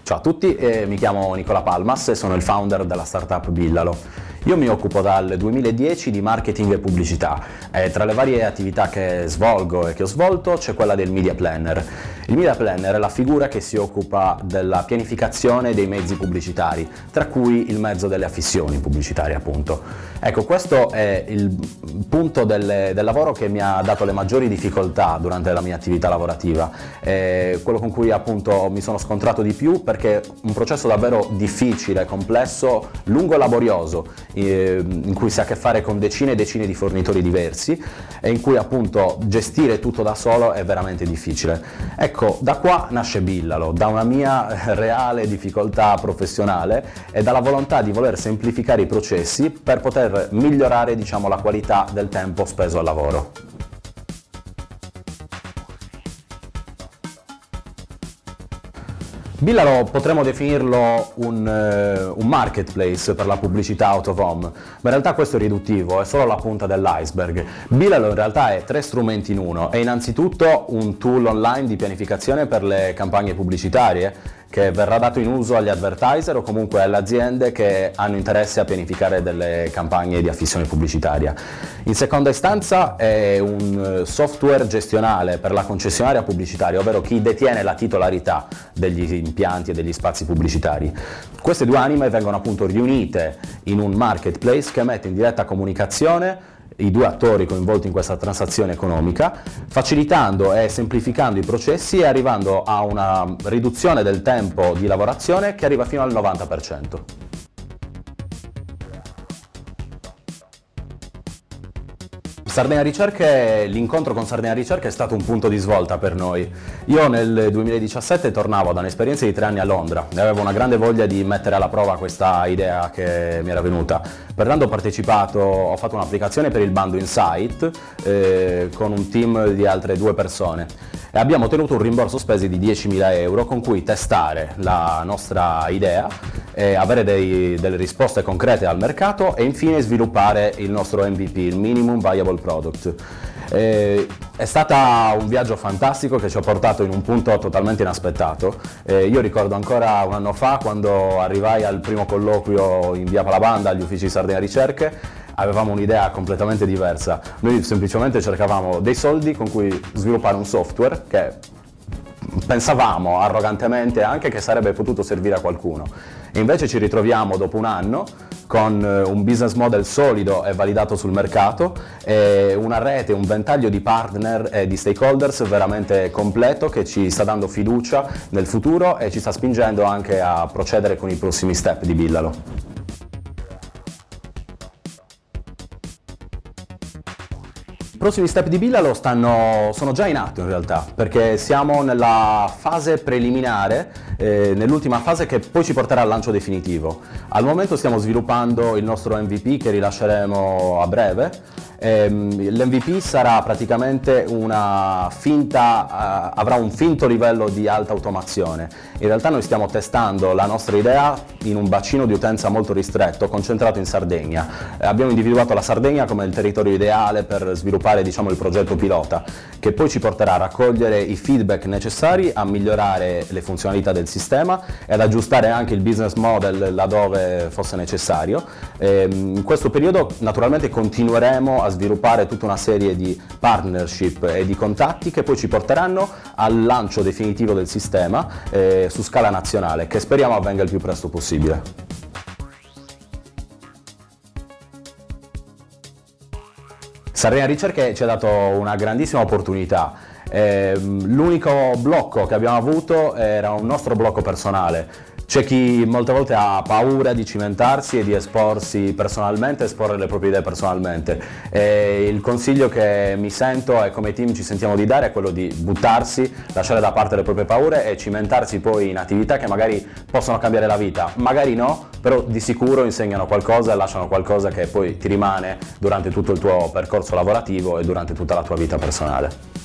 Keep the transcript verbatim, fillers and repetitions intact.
Ciao a tutti, eh, mi chiamo Nicola Palmas e sono il founder della startup Billalo. Io mi occupo dal duemiladieci di marketing e pubblicità e tra le varie attività che svolgo e che ho svolto c'è quella del media planner. Il media planner è la figura che si occupa della pianificazione dei mezzi pubblicitari, tra cui il mezzo delle affissioni pubblicitarie appunto. Ecco, questo è il punto del, del lavoro che mi ha dato le maggiori difficoltà durante la mia attività lavorativa, eh, quello con cui appunto mi sono scontrato di più perché è un processo davvero difficile, complesso, lungo e laborioso, eh, in cui si ha a che fare con decine e decine di fornitori diversi e in cui appunto gestire tutto da solo è veramente difficile. Ecco, da qua nasce Billalo, da una mia reale difficoltà professionale e dalla volontà di voler semplificare i processi per poter migliorare, diciamo, la qualità del tempo speso al lavoro. Billalo potremmo definirlo un, uh, un marketplace per la pubblicità out of home, ma in realtà questo è riduttivo, è solo la punta dell'iceberg. Billalo in realtà è tre strumenti in uno, è innanzitutto un tool online di pianificazione per le campagne pubblicitarie, che verrà dato in uso agli advertiser o comunque alle aziende che hanno interesse a pianificare delle campagne di affissione pubblicitaria. In seconda istanza è un software gestionale per la concessionaria pubblicitaria, ovvero chi detiene la titolarità degli impianti e degli spazi pubblicitari. Queste due anime vengono appunto riunite in un marketplace che mette in diretta comunicazione i due attori coinvolti in questa transazione economica, facilitando e semplificando i processi e arrivando a una riduzione del tempo di lavorazione che arriva fino al novanta per cento. Sardegna Ricerche, l'incontro con Sardegna Ricerche è stato un punto di svolta per noi. Io nel duemiladiciassette tornavo da un'esperienza di tre anni a Londra e avevo una grande voglia di mettere alla prova questa idea che mi era venuta. Pertanto ho partecipato, ho fatto un'applicazione per il bando Insight eh, con un team di altre due persone e abbiamo ottenuto un rimborso spese di diecimila euro con cui testare la nostra idea, e avere dei, delle risposte concrete al mercato e infine sviluppare il nostro M V P, il Minimum Viable Product. Eh, è stato un viaggio fantastico che ci ha portato in un punto totalmente inaspettato. Eh, io ricordo ancora un anno fa quando arrivai al primo colloquio in via Palabanda agli uffici Sardegna Ricerche, avevamo un'idea completamente diversa. Noi semplicemente cercavamo dei soldi con cui sviluppare un software che pensavamo arrogantemente anche che sarebbe potuto servire a qualcuno. E invece ci ritroviamo dopo un anno con un business model solido e validato sul mercato e una rete, un ventaglio di partner e di stakeholders veramente completo che ci sta dando fiducia nel futuro e ci sta spingendo anche a procedere con i prossimi step di Billalo. I prossimi step di Billalo stanno, sono già in atto in realtà, perché siamo nella fase preliminare, eh, nell'ultima fase che poi ci porterà al lancio definitivo. Al momento stiamo sviluppando il nostro M V P che rilasceremo a breve. L'M V P sarà praticamente una finta, uh, avrà un finto livello di alta automazione. In realtà noi stiamo testando la nostra idea in un bacino di utenza molto ristretto, concentrato in Sardegna. Eh, abbiamo individuato la Sardegna come il territorio ideale per sviluppare, diciamo, il progetto pilota, che poi ci porterà a raccogliere i feedback necessari a migliorare le funzionalità del sistema e ad aggiustare anche il business model laddove fosse necessario. Eh, in questo periodo naturalmente continueremo a a sviluppare tutta una serie di partnership e di contatti che poi ci porteranno al lancio definitivo del sistema eh, su scala nazionale, che speriamo avvenga il più presto possibile. Sardegna Ricerche ci ha dato una grandissima opportunità. Eh, l'unico blocco che abbiamo avuto era un nostro blocco personale. C'è chi molte volte ha paura di cimentarsi e di esporsi personalmente, esporre le proprie idee personalmente. E il consiglio che mi sento e come team ci sentiamo di dare è quello di buttarsi, lasciare da parte le proprie paure e cimentarsi poi in attività che magari possono cambiare la vita, magari no, però di sicuro insegnano qualcosa e lasciano qualcosa che poi ti rimane durante tutto il tuo percorso lavorativo e durante tutta la tua vita personale.